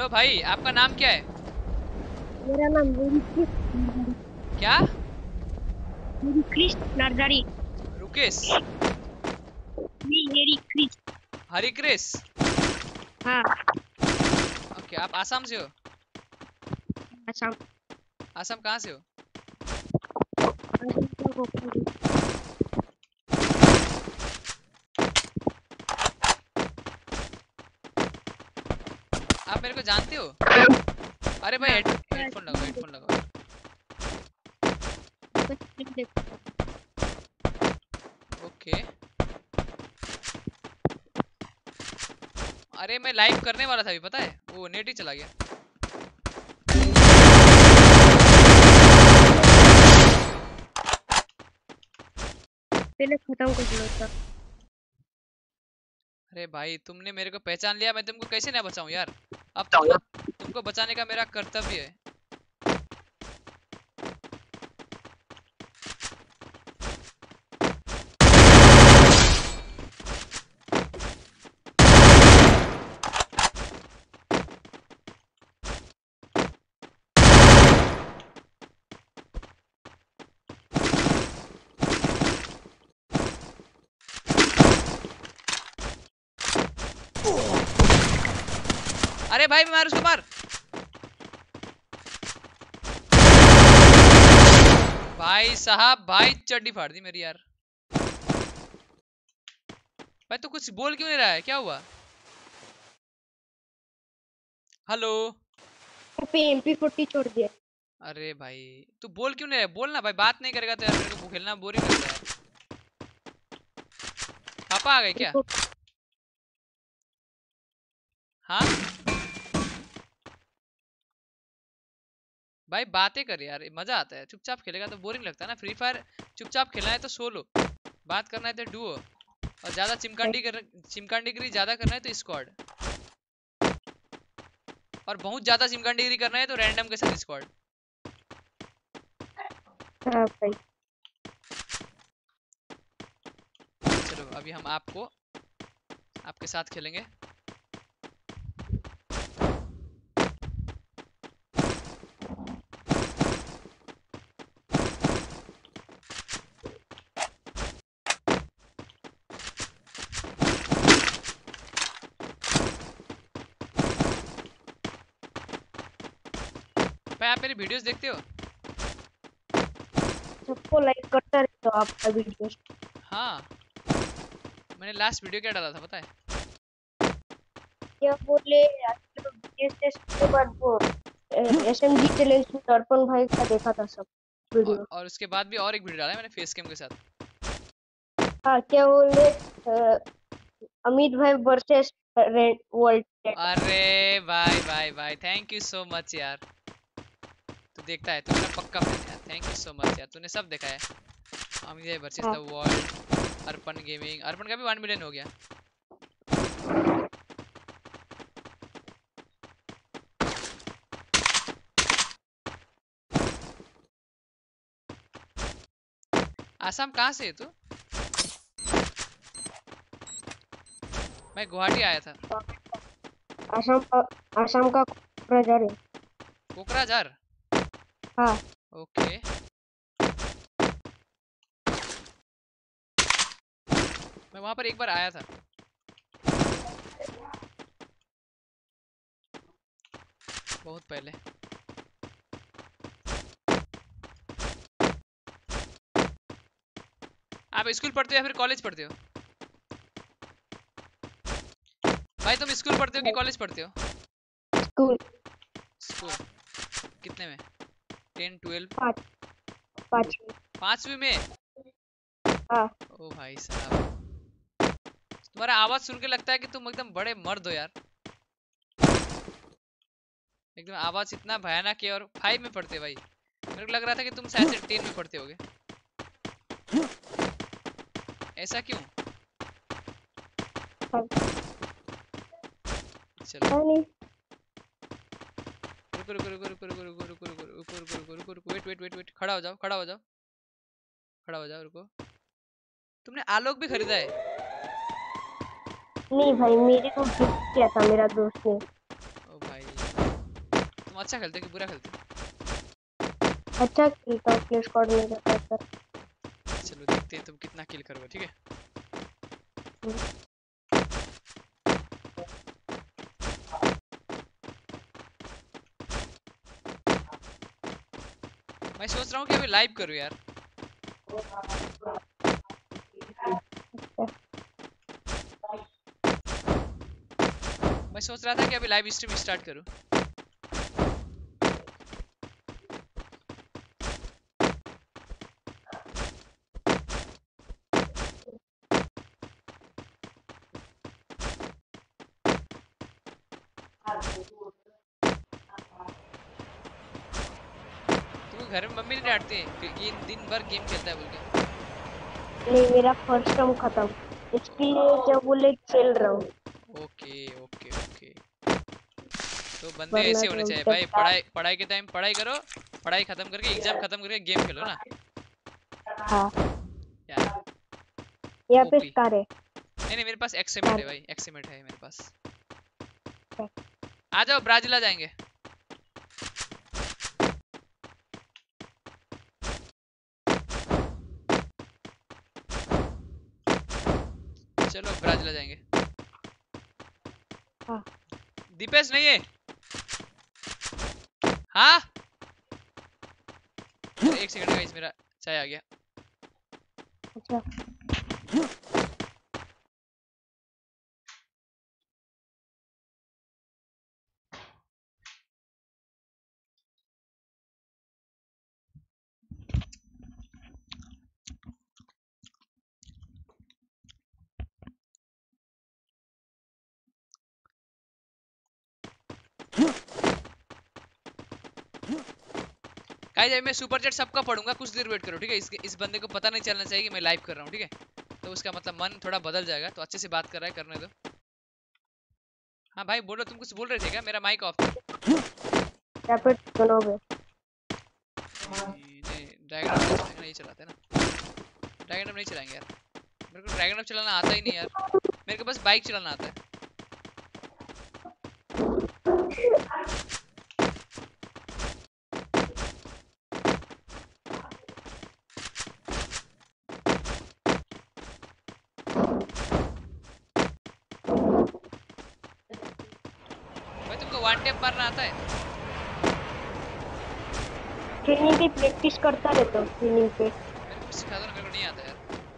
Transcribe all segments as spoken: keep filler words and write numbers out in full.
Hello भाई, आपका नाम क्या है? मेरा नाम मेरी क्रिश क्या? मेरी क्रिश नर्सरी। रुकेश? नहीं, मेरी क्रिश। हरिक्रिस? हाँ। ओके, आप आसाम से हो? असम। आसाम कहाँ से हो? असम का गोपालगंज। आप मेरे को जानते हो? अरे भाई, हाँ, हेड आपका हेडफोन लगाओ, स्क्रीन देख हेडफोन लगाओ। आपका स्क्रीन देख ओके। अरे मैं लाइव करने वाला था अभी, पता है, वो नेट ही चला गया। पहले खत्म कर लो तब। अरे भाई, तुमने मेरे को पहचान लिया, मैं तुमको कैसे ना बचाऊं यार। अब तुमको तुमको बचाने का मेरा कर्तव्य है। अरे भाई, मार उसको, मार। भाई साहब, भाई चड्डी फाड़ दी मेरी यार। भाई तू कुछ बोल क्यों नहीं रहा है, क्या हुआ? हेलो? पे एमपी फोर्टी छोड़ दिया। अरे भाई, तू बोल क्यों नहीं रहा है? बोल ना भाई, बात नहीं करेगा तो यार मेरे को खेलना बोरिंग लगता है यार। पापा आ गए क्या? रुको। हाँ भाई, बातें कर यार, मजा आता है। चुपचाप खेलेगा तो बोरिंग लगता है ना। फ्री फायर चुपचाप खेलना है तो सोलो, बात करना है तो डुओ, और ज्यादा चिमकांडी कर चिमकांडीगिरी ज्यादा करना है तो स्क्वाड, और बहुत ज्यादा चिमकांडीगिरी करना है तो रैंडम के साथ स्क्वाड। हाँ भाई। चलो अभी हम आपको आपके साथ खेलेंगे। भाई आप मेरी वीडियोस देखते हो? सबको लाइक करता रहे तो आपका वीडियो। हाँ, मैंने लास्ट वीडियो क्या डाला था पता है? क्या बोले? आज बीएसएस के बाद वो एसएमजी चैलेंज में दर्पण भाई का देखा था सब और, वीडियो। और उसके बाद भी और एक वीडियो डाला है मैंने फेस कैम के साथ। हाँ, क्या बोले? अ, अमित भाई वर्सेस वर्ल्ड। अरे भाई भाई भाई, थैंक यू सो मच यार। तू देखता है, तू मेरा पक्का फैन है यार। थैंक यू सो मच यार, तूने सब देखा है। अमित वर्सेस द हाँ। वर्ल्ड, अर्पण गेमिंग, अर्पण का भी वन मिलियन हो गया। आसाम कहाँ से है तू? मैं गुवाहाटी आया था। आसाम का आसाम का कोकराझार है। कोकराझार? हाँ। ओके। मैं वहां पर एक बार आया था, बहुत पहले। आप स्कूल पढ़ते हो या फिर कॉलेज पढ़ते हो? भाई तुम स्कूल पढ़ते हो कि कॉलेज पढ़ते हो? स्कूल। स्कूल? कितने में? Ten, twelve? पाँच। पाँचवी। पांचवी में? हाँ। ओ भाई साहब, तुम्हारा आवाज सुन के लगता है कि तुम एकदम बड़े मर्द हो यार। एकदम आवाज इतना भयानक है। और फाइव में पढ़ते हो भाई? मेरे को लग रहा था कि तुम शायद से टेन में पढ़ते होगे। ऐसा क्यों? हाँ। चलो, नहीं। रुको रुको रुको रुको रुको रुको रुको रुको रुको रुको रुको रुको रुको वेट वेट वेट वेट, खड़ा हो जाओ, खड़ा हो जाओ, खड़ा हो जाओ, रुको। तुमने आलोक भी खरीदा है? नहीं भाई, मेरे को गिफ्ट किया था मेरा दोस्त ने। ओ भाई, अच्छा खेलते कि बुरा खेलते? अच्छा खेलता हूँ, प्ले स्क्वाड में रहता है सर। चलो देखते हैं तुम कितना किल करोगे, ठीक है? मैं सोच रहा हूँ कि अभी लाइव करूँ यार। मैं सोच रहा था कि अभी लाइव स्ट्रीम स्टार्ट करूँ। तुमको घर में मम्मी नहीं डांटती है कि ये दिन भर गेम खेलता है बोल के? नहीं, मेरा फर्स्ट टर्म खत्म, इसके लिए क्या बोले खेल रहा हूँ, ओके ओके ओके। तो बंदे वरना ऐसे होने तो अभी चाहिए तक भाई, यार। पढ़ाई पढ़ाई के टाइम पढ़ाई करो, पढ़ाई खत्म करके एग्जाम खत्म करके गेम खेलो ना हाँ, यार। यहाँ पे ओपी। स्टार है। नहीं नहीं, मेरे पास एक्सीमेट स्टार है भाई, एक्सीमेट है मेरे पास। है। आ जाओ ब्राजील आ जाएंगे। चलो ब्राजील आ जाएंगे। हाँ। दीपेश नहीं है? हाँ अरे एक सेकंड गाइस, मेरा चाय आ गया। अच्छा, गाइस मैं सुपर चैट सबका पढ़ूंगा, कुछ देर वेट करो ठीक है? इस इस बंदे को पता नहीं चलना चाहिए कि मैं लाइव कर रहा हूँ, ठीक है? तो उसका मतलब मन थोड़ा बदल जाएगा, तो अच्छे से बात कर रहा है, करने दो। हाँ भाई बोलो, तुम कुछ बोल रहे थे क्या? मेरा माइक ऑफ था। रैपिड बनोगे? नहीं ड्रैगन नहीं चलाएंगे ना, ये चलाते हैं ना। ड्रैगन नहीं चलाएंगे यार, मेरे को ड्रैगन चलाना आता ही नहीं यार। मेरे को बस बाइक चलाना आता है। भाई तुमको वन टैप मारना आता है? ट्रेनिंग की प्रैक्टिस करता रहता हूँ, ट्रेनिंग पे। मेरे को सिखा दो ना, मेरे को नहीं आता यार।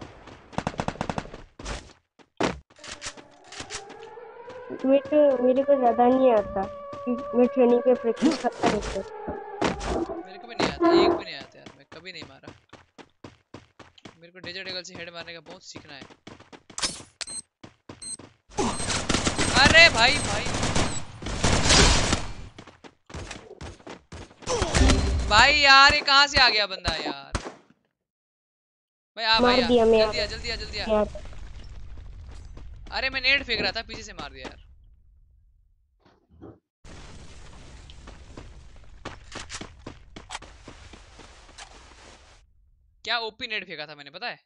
मेरे को मेरे को ज्यादा नहीं आता, मैं ट्रेनिंग पे प्रैक्टिस करता रहता हूँ। मेरे को भी नहीं आता, एक भी नहीं आता यार, मैं कभी नहीं मारा। मेरे को डेजर्ट ईगल से हेड मारने का बहुत सीखना है। अरे भाई भाई भाई यार, ये कहाँ से आ गया बंदा यार? भाई आ भाई मार आ, दिया मैं जल्दी आ जल्दी आ जल्दी आ। यार। अरे मैं नेट फेंक रहा था, पीछे से मार दिया यार। क्या ओपी नेट फेंका था मैंने, पता है?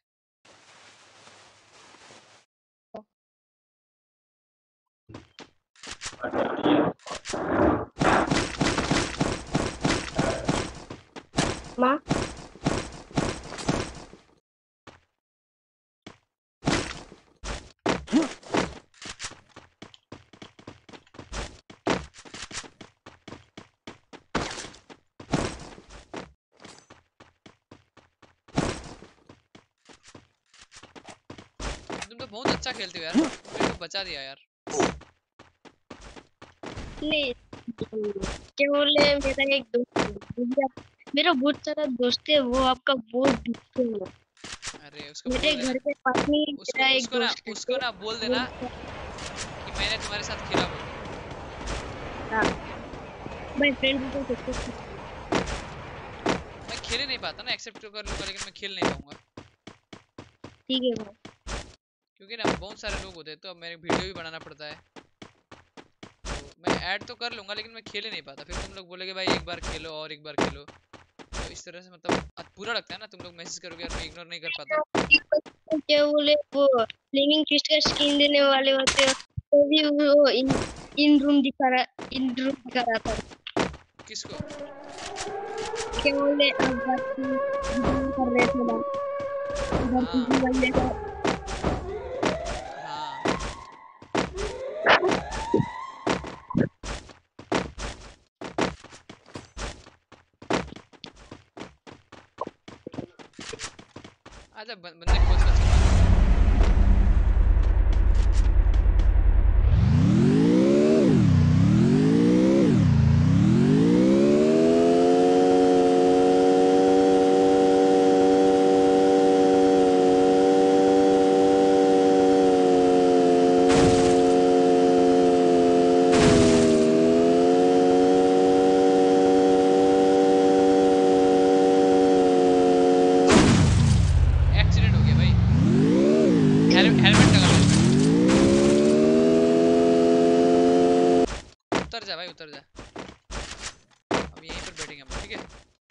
माँ, तुम तो बहुत अच्छा खेलते हो यार, तुम मेरे को बचा दिया यार। नहीं, क्या बोले, मेरा एक दोस्त है, भैया, मेरा बहुत सारा दोस्त है, वो आपका बहुत दुश्मन है। अरे उसको मेरे बोल देना, घर के पास में ही उसको मेरा एक उसको ना दोस्त रहते उसको है, ना बोल वो देना कि मैंने तुम्हारे साथ खेला बोल के। हाँ, मैं फ्रेंड को कहते हैं। मैं खेल ही नहीं पाता ना, एक्सेप्ट तो कर लूंगा लेकिन मैं खेल नहीं पाऊंगा। ठीक है भाई। क्योंकि ना बहुत सारे लोग होते हैं, तो अब मेरे वीडियो भी बनाना पड़ता है। तो मैं ऐड तो कर लूंगा लेकिन मैं खेल ही नहीं पाता, फिर तुम लोग बोलोगे भाई एक बार खेलो और एक बार खेलो। तो इस तरह से मतलब अ- बुरा लगता है ना, तुम लोग मैसेज करोगे और मैं इग्नोर नहीं कर पाता। क्या बोले, वो फ्लेमिंग फिस्ट का स्किन देने वाले होते हैं, तो भी वो इन इन रूम दिखा रहा इन रूम दिखा रहा था। किसको? क्या बोले आप बात की वीडियो कर रहे थे ना उधर हाँ किसी बंदे का हाँ। आजा बं- बंदे खोज कर चला। एक्सीडेंट हो गया भाई। हेल, हेलमेट लगा हेलमेट। उतर जा भाई उतर जा। अब यहीं पर बैठेंगे हम, ठीक है।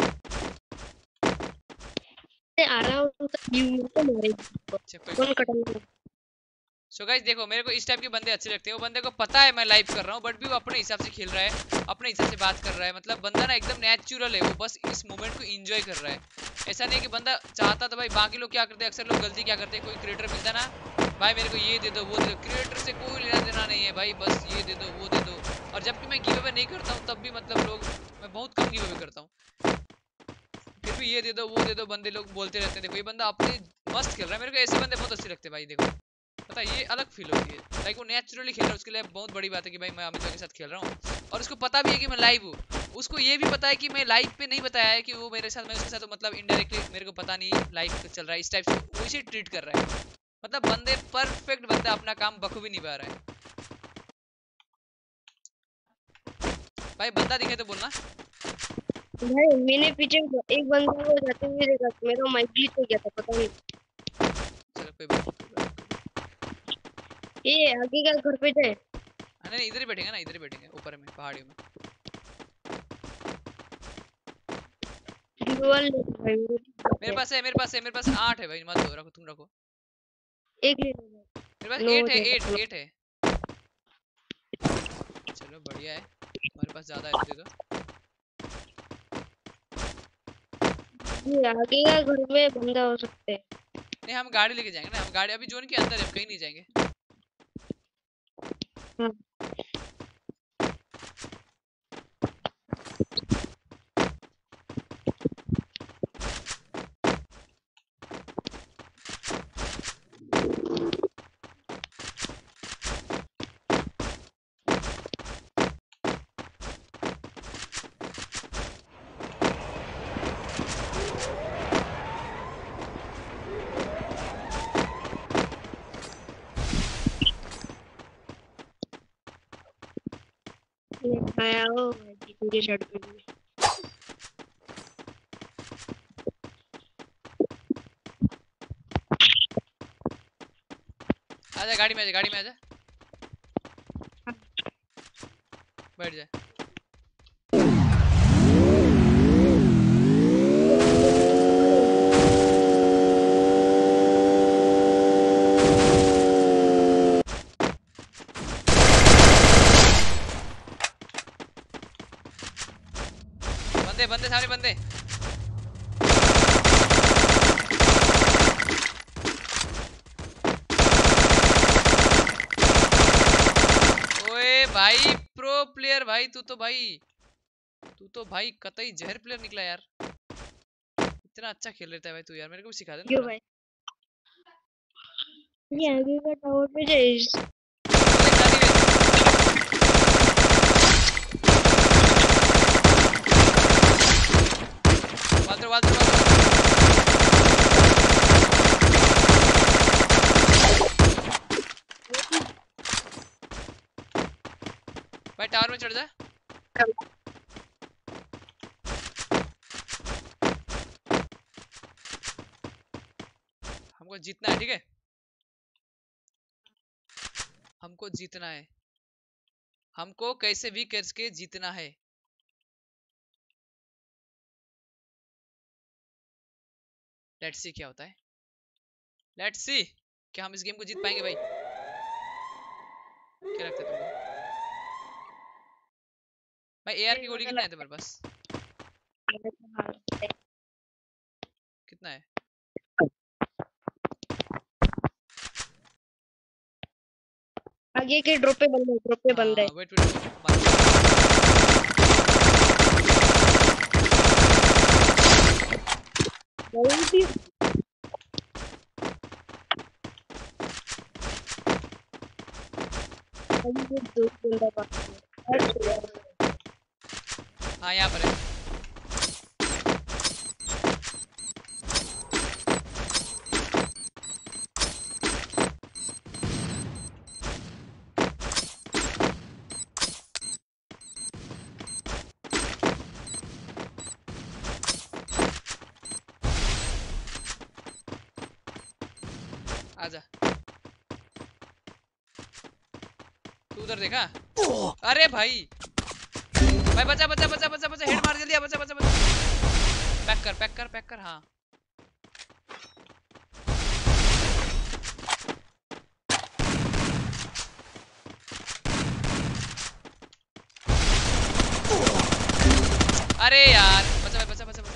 से आ रहा हूँ तो व्यू तो मारे अच्छा कोई कौन बात नहीं। कटेगा। सो गाइस देखो, मेरे को इस टाइप के बंदे अच्छे लगते हैं। वो बंदे को पता है मैं लाइव कर रहा हूँ, बट भी वो अपने हिसाब से खेल रहा है, अपने हिसाब से बात कर रहा है। मतलब बंदा ना एकदम नेचुरल है, वो बस इस मोमेंट को एंजॉय कर रहा है। ऐसा नहीं है कि बंदा चाहता तो भाई बाकी लोग क्या करते हैं, अक्सर लोग गलती क्या करते हैं, कोई क्रिएटर मिलता है ना, भाई मेरे को ये दे दो वो दे दो, क्रिएटर से कोई लेना देना नहीं है भाई, बस ये दे दो वो दे दो। और जबकि मैं गिव अवे नहीं करता हूँ तब भी मतलब लोग, मैं बहुत कम गिव अवे करता हूँ, फिर भी ये दे दो वो दे दो बंदे लोग बोलते रहते हैं। देखो ये बंदा अपने मस्त खेल रहा है, मेरे को ऐसे बंदे बहुत अच्छे लगते हैं भाई। देखो पता है ये अलग फील होती है, लाइक वो नेचुरली खेल रहा है, उसके लिए बहुत बड़ी बात है कि भाई मैं अमित भाई के साथ खेल रहा हूँ। और उसको पता भी है कि मैं लाइव हूँ, उसको ये भी पता है कि मैं लाइव पे नहीं बताया है कि वो मेरे साथ, मैं उसके साथ मतलब इनडायरेक्टली मेरे को पता नहीं लाइव चल रहा है, इस टाइप से वो इसे ट्रीट कर रहा है। मतलब बंदे परफेक्ट, बंदा अपना काम बखूबी निभा रहा है। भाई बंदा दिखे तो बोलना। भाई मैंने पीछे एक बंदे को जाते हुए देखा, मेरा माइक ग्लिच हो गया था पता नहीं। चलो कोई बात नहीं, कोई बात नहीं, कोई बात ये आगे का घर पे जाए नहीं। नहीं नहीं, इधर ही बैठेंगे ना, इधर ही बैठेंगे ऊपर में पहाड़ियों में। दीवार ले लो भाई मेरे मेरे को पास है, मेरे पास है, मेरे पास आठ है भाई, मत दो, रखो तुम रखो। एक ले लो भाई, मेरे पास नौ हो एट है, एट जाएगा। एट है। चलो बढ़िया है, हमारे पास ज्यादा है तो दे दो। ये आगे का घर में बंदा हो सकते हैं। नहीं हम गाड़ी लेके जाएंगे ना, हम गाड़ी अभी जोन के अंदर है, हम कहीं नहीं जाएंगे। हाँ ये आया हो भाई मुझे शर्ट पे भी। आजा गाड़ी में, आजा गाड़ी में आजा, बैठ जा। ये बंदे कौन से मारे बंदे बंदे सारे बंदे। ओए भाई प्रो प्लेयर भाई, तू तो भाई, तू तो भाई कतई जहर प्लेयर निकला यार। इतना अच्छा खेल लेता है भाई तू यार, मेरे को भी सिखा दे ना क्यों थोड़ा। भाई। ये कैसे भाई? आगे का टावर पे जाए ओ भाई दादी वे, वादर वादर वादर। भाई टावर में चढ़ जा। हमको जीतना है, ठीक है, हमको जीतना है, हमको कैसे भी करके जीतना है। लेट्स सी क्या होता है, लेट्स सी क्या हम इस गेम को जीत पाएंगे भाई। क्या लगता है तुमको? भाई एआर की गोली कितना है तुम्हारे पास? कितना है? आगे के ड्रॉप पे बंद है, ड्रॉप पे बंद है। हाँ वेट वेट मार। बहुत ही दो बंदा बाकी है। हाँ यहाँ पर है। आजा। तू उधर देखा? अरे भाई भाई बचा बचा बचा बचा बचा, हेड मार जल्दी, बचा बचा बचा। पैक कर पैक कर पैक कर। हाँ अरे यार बचा भाई, बचा बचा बचा।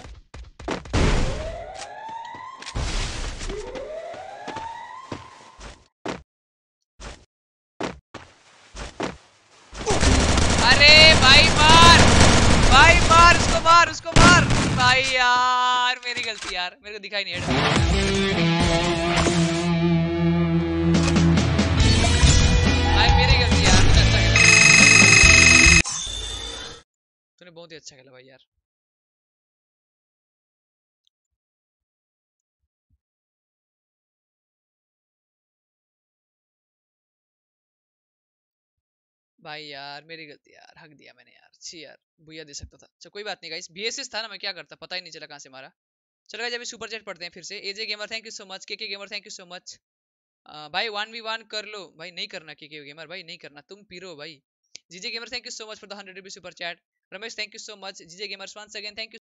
अरे भाई मार, भाई मार उसको, मार उसको मार। भाई यार मेरी गलती यार, मेरे को दिखाई नहीं हेड। भाई मेरी गलती यार, तूने अच्छा खेला, तूने बहुत ही अच्छा खेला भाई यार। भाई यार मेरी गलती यार, हक दिया मैंने यार, छी यार, भैया दे सकता था। चलो कोई बात नहीं गाइस, बीएसएस था ना, मैं क्या करता पता ही नहीं चला कहां से मारा। चलो गाइस अभी सुपर चैट पढ़ते हैं फिर से। AJ gamer thank you so much, KK gamer thank you so much. भाई वन वी वन कर लो भाई, नहीं करना केके गेमर भाई, नहीं करना, तुम पीरो भाई। GJ gamer thank you so much for the hundred rupees super chat. Ramesh thank you so much, GJ gamers once again thank you.